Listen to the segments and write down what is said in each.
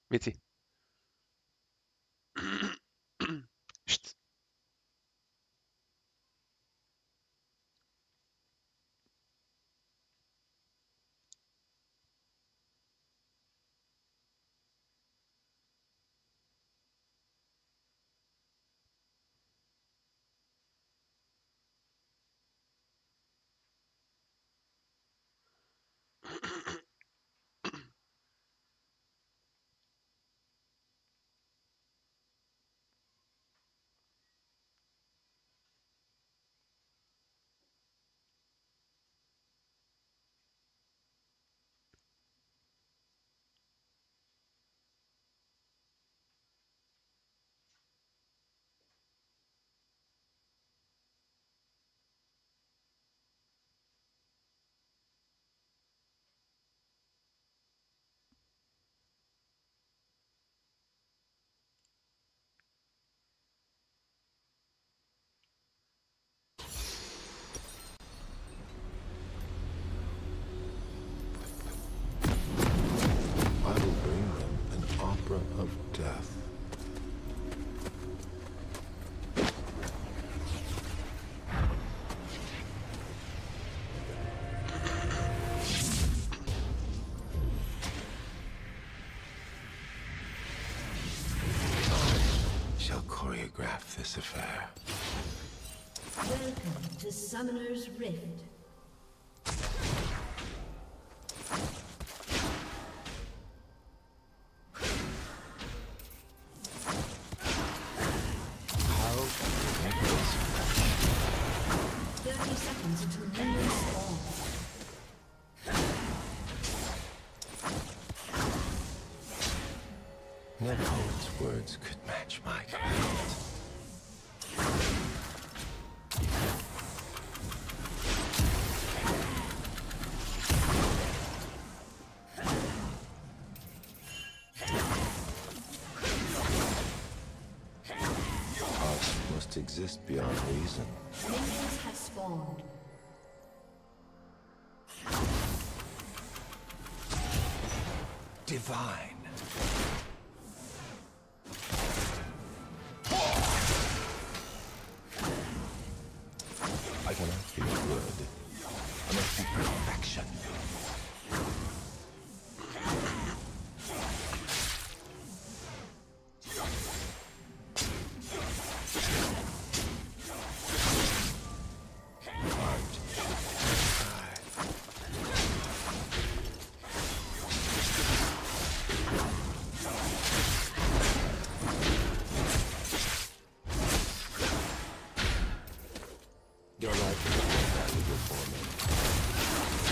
Vedi? Št. I will bring them an opera of death. I shall choreograph this affair. Welcome to Summoner's Rift. How can we make this? 30 seconds until minions spawn. No poet's words could match my command. Hearts must exist beyond reason. Minions have spawned. Divine. I cannot be good. I must be perfection. Art your life is valuable for me.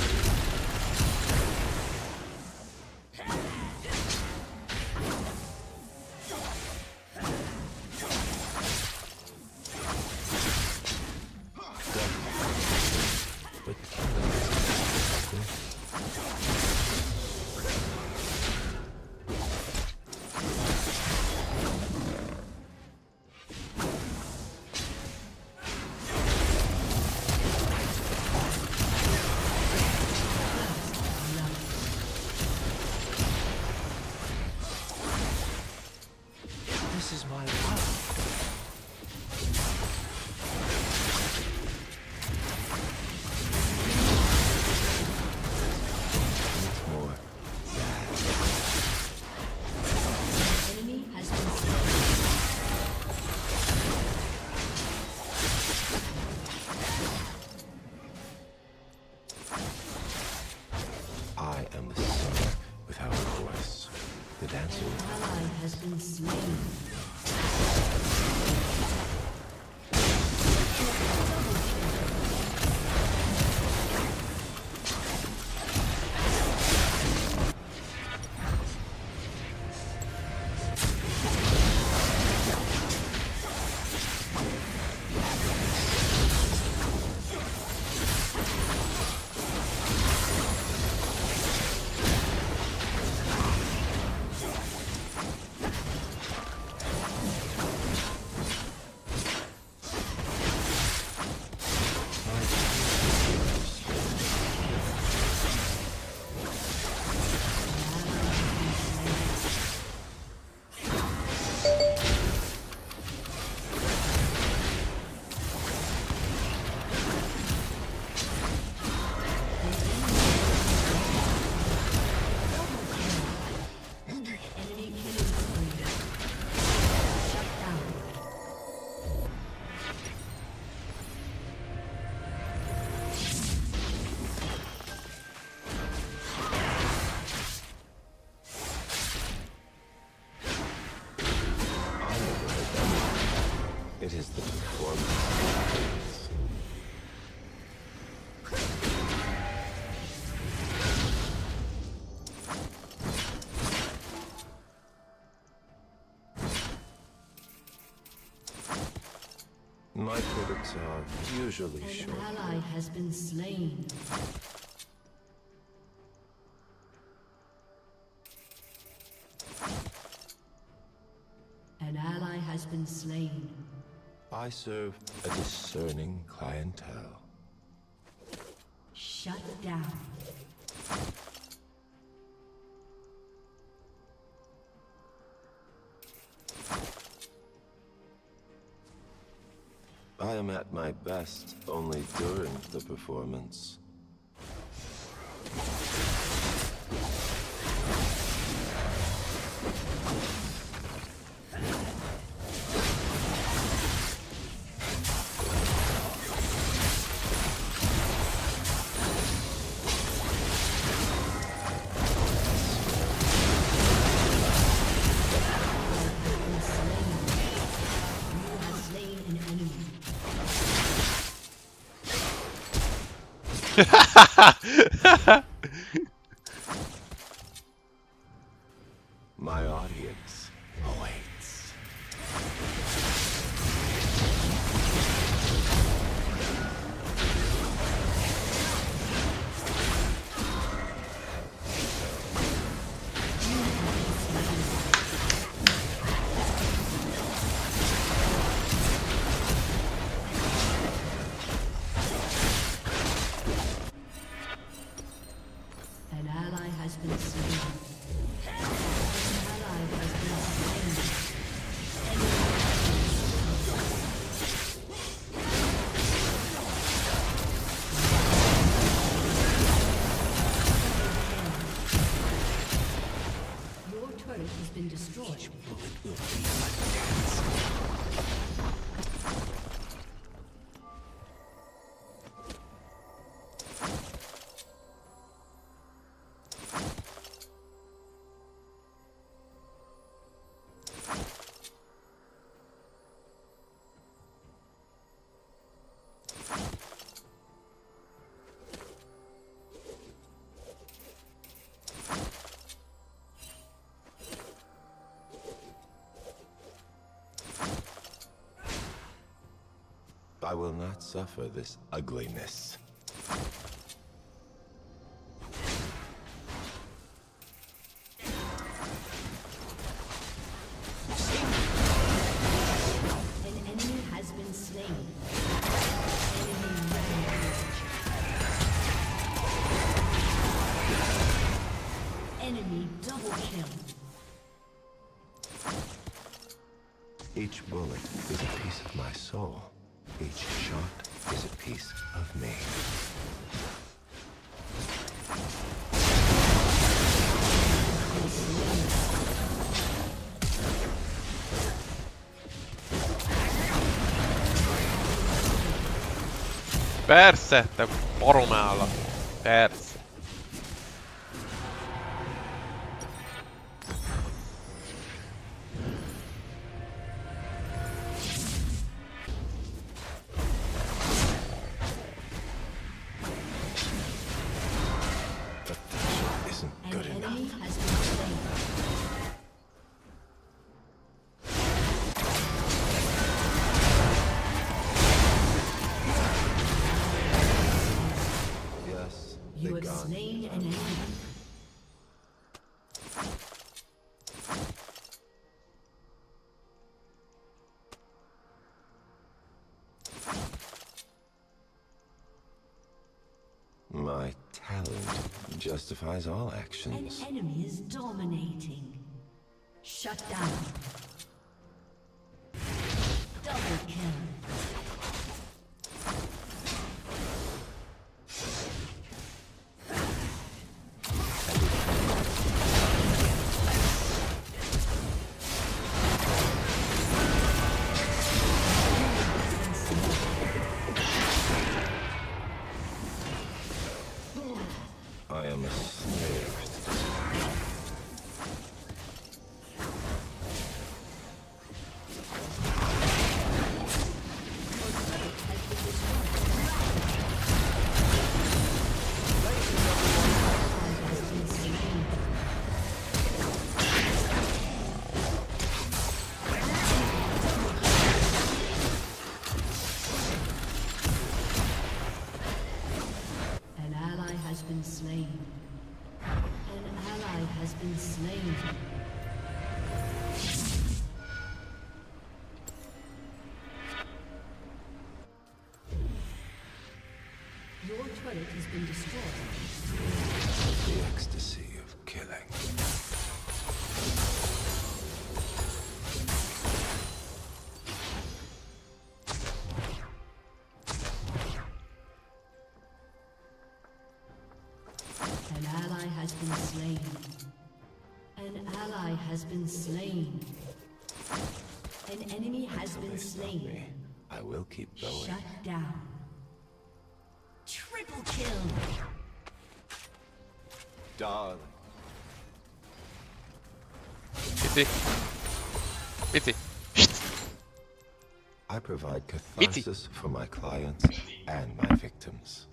But this is my life. It's more sad. Enemy has been slain. I am the singer without a voice. The dancer An ally has been slain. My critics are usually An short. ally has been slain. An ally has been slain. I serve a discerning clientele. Shut down. I am at my best only during the performance. My audience awaits. An ally has been slain. An ally has been slain. Your turret has been destroyed. I will not suffer this ugliness. An enemy has been slain. Enemy rampage. Enemy double kill. Each bullet is a piece of my soul. Each shot is a piece of me. Persze, te baromállat. Persze. Perfection isn't An good enemy enough. has been slain. Yes, You the have gods slain are an enemy. My talent justifies all An actions. enemy is dominating. Shut down. Double kill. I am a slave. been slain. Your turret has been destroyed. The ecstasy of killing. An ally has been slain. An ally has been slain. An enemy has been slain. I will keep going. Shut down. Triple kill. Darling. Pity. Pity. I provide catharsis for my clients and my victims.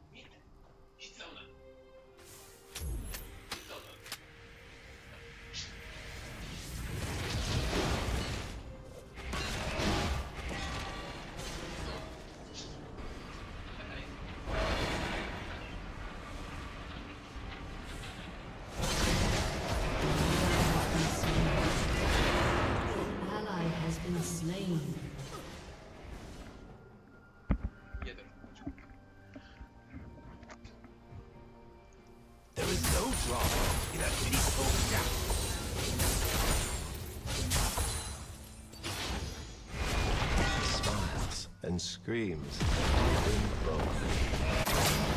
Slain. There is no drama in a peaceful death. Smiles and screams in both.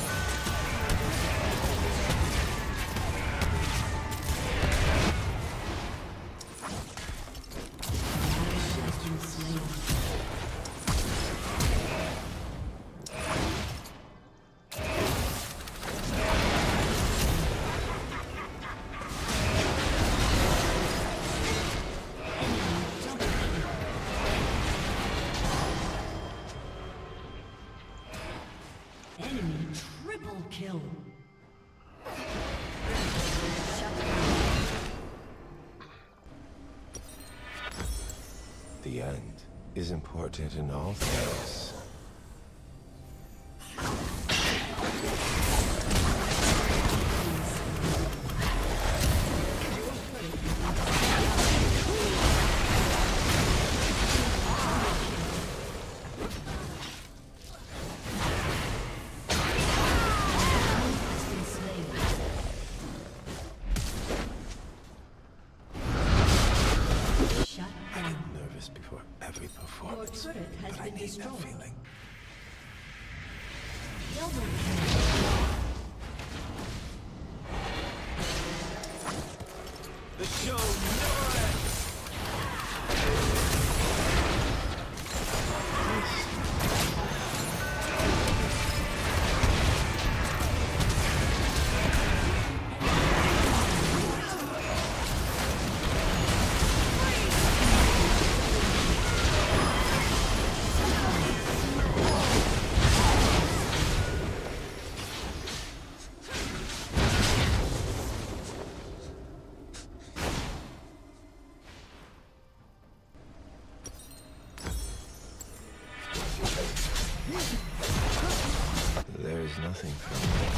Enemy triple kill. The end is important in all things. Before every performance. Your turret has been destroyed. Feeling. Double kill. The show never ends. There is nothing from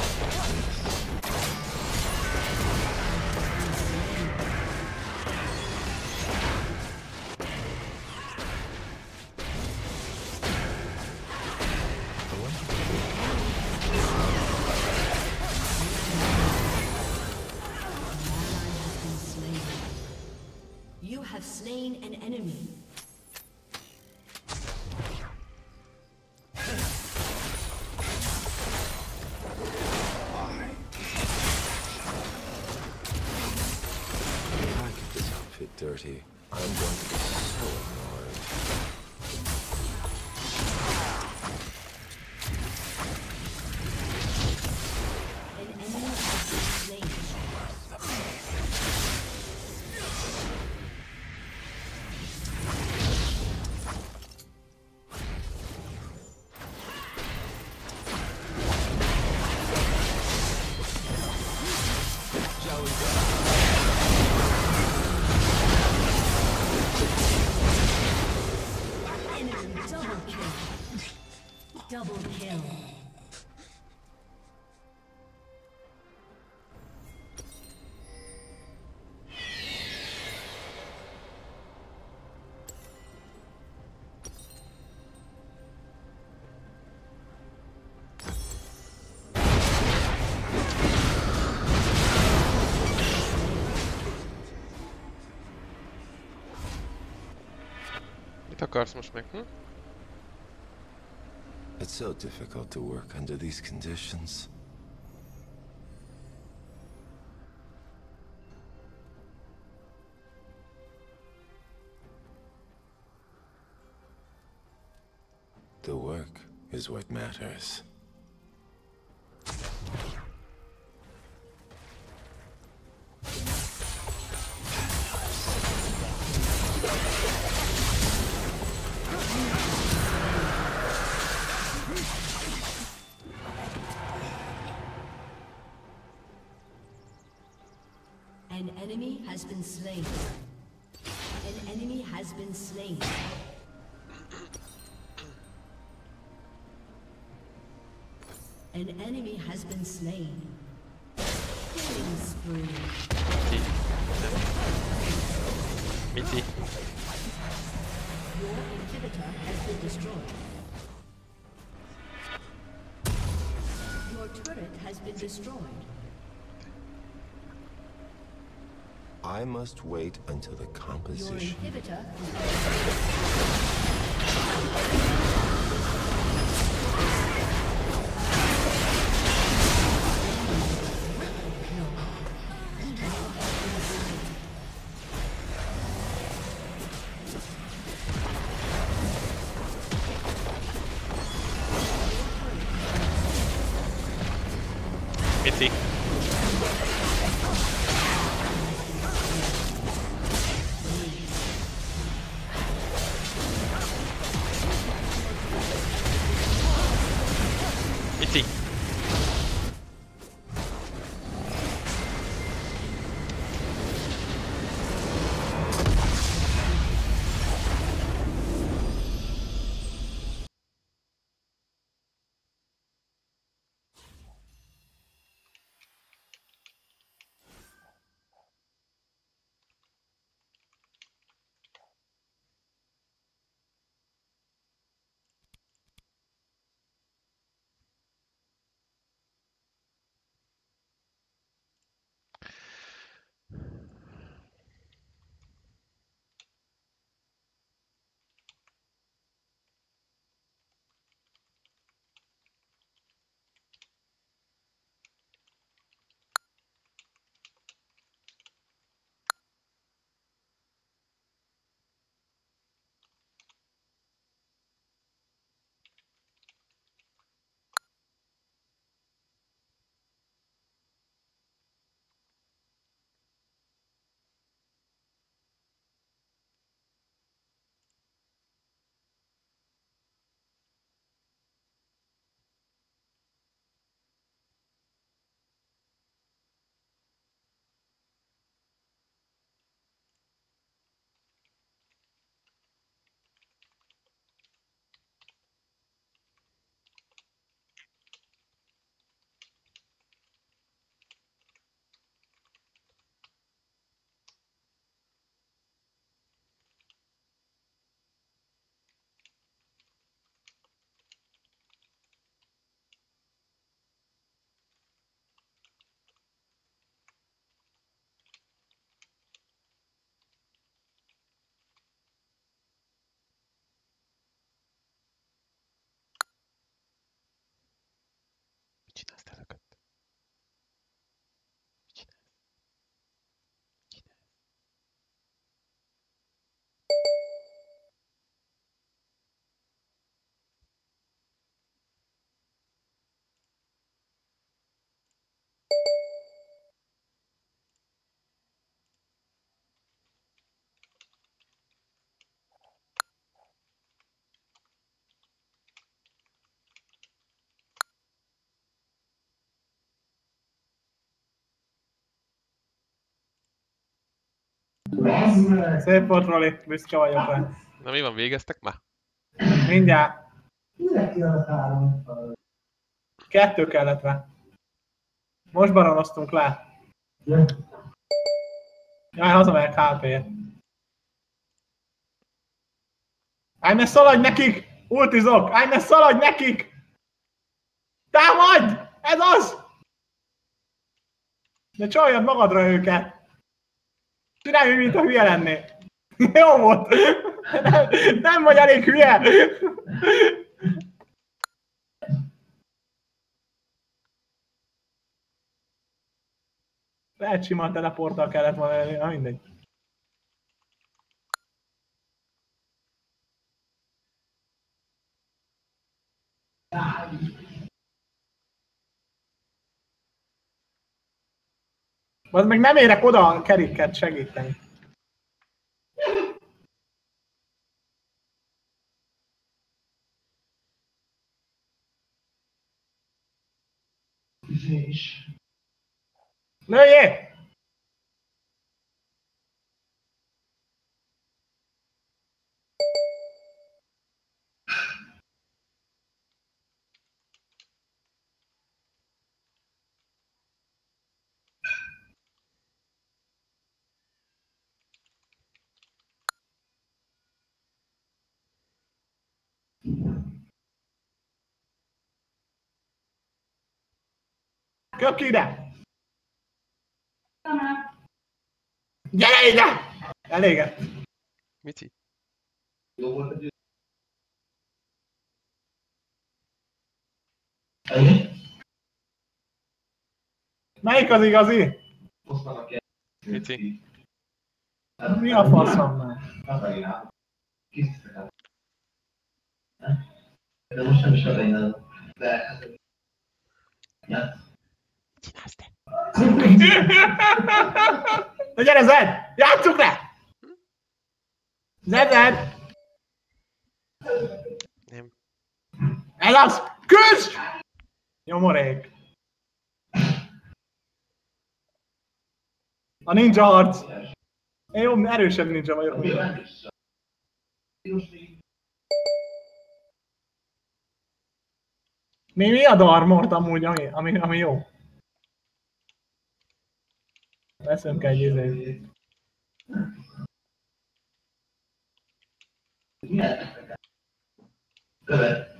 You have slain an enemy. dirty. I'm going to be so annoyed. An enemy has been slain. Double kill. akarsz most meg, hm? It's so difficult to work under these conditions. The work is what matters. An enemy has been slain. An enemy has been slain. An enemy has been slain. Killing spree. Miti. Your inhibitor has been destroyed. Your turret has been destroyed. I must wait until the Your composition. inhibitor Miti. Miti. Mit csinálsz te mögött? Mit csinálsz? Szép volt, Roli, büszke vagyok rá. Na mi van, végeztek már? Mindjárt. 2 kellett rá. Most baronoztunk le. Jaj, hazamegyek HP-t. Állj, ne szaladj nekik! Ultizok! Állj, ne szaladj nekik! Támadj! Ez az! Ne csaljad magadra őket! Csinálj, mint a hülye lennél! Jó volt! Nem vagy elég hülye! Lehet simán teleporttal kellett volna lenni, na mindegy. Az meg nem érek oda a keréket segíteni. Lőjé! Kök ide! Gyere ide! Eléget. Mici? Melyik az igazi? Mici? Mi a faszom már? De most nem is arra de... Csinálsz te? Na gyere Zed! Játsszuk le! Zed! Nem. Ez az! Küzd! Nyomorék. A ninja harc. Én jobb, erősebb ninja vagyok. Mi a darmort amúgy, ami jó? Veszünk egy izét. Követ.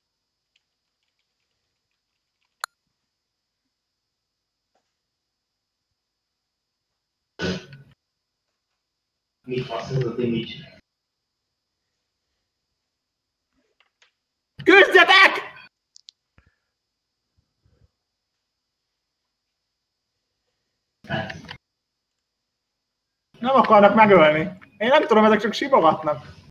Mi fasz ez a damage? Küzdjetek! Nem akarnak megölni. Én nem tudom, ezek csak simogatnak.